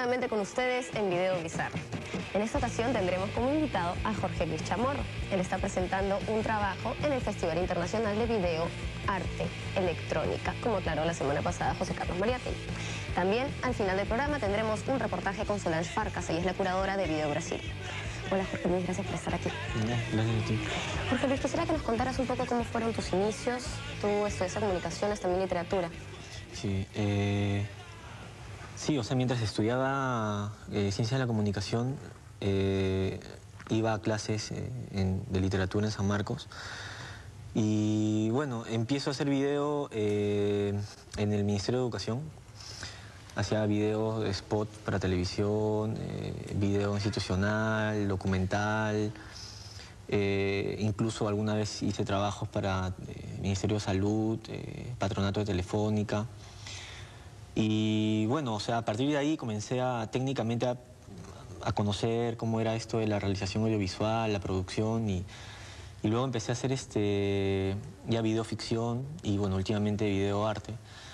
nuevamente con ustedes en Video Bizarro. En esta ocasión tendremos como invitado a Jorge Luis Chamorro. Él está presentando un trabajo en el Festival Internacional de Video Arte Electrónica, como aclaró la semana pasada José Carlos Mariátegui. También al final del programa tendremos un reportaje con Solange Farcas, ella es la curadora de Video Brasil. Hola Jorge Luis, gracias por estar aquí. Gracias a ti. Jorge Luis, quisiera que nos contaras un poco cómo fueron tus inicios. Tú estudiaste comunicaciones, también literatura. Sí, sí, o sea, mientras estudiaba Ciencia de la Comunicación, iba a clases de literatura en San Marcos. Y bueno, empiezo a hacer video en el Ministerio de Educación. Hacía videos de spot para televisión, video institucional, documental. Incluso alguna vez hice trabajos para Ministerio de Salud, Patronato de Telefónica. Y bueno, o sea, a partir de ahí comencé técnicamente a conocer cómo era esto de la realización audiovisual, la producción y luego empecé a hacer ya videoficción y bueno, últimamente videoarte.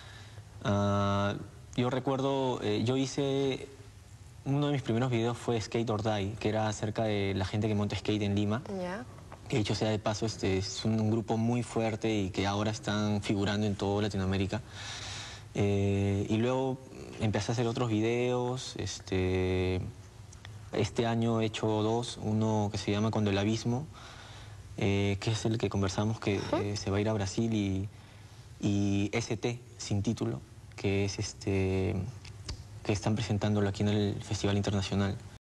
Yo recuerdo, uno de mis primeros videos fue Skate or Die, que era acerca de la gente que monta skate en Lima. Ya. Que dicho sea de paso, es un grupo muy fuerte y que ahora están figurando en toda Latinoamérica. Y luego empecé a hacer otros videos. Este año he hecho dos, uno que se llama Cuando el Abismo, que es el que conversamos que se va a ir a Brasil, y ST, Sin Título, que es que están presentándolo aquí en el Festival Internacional.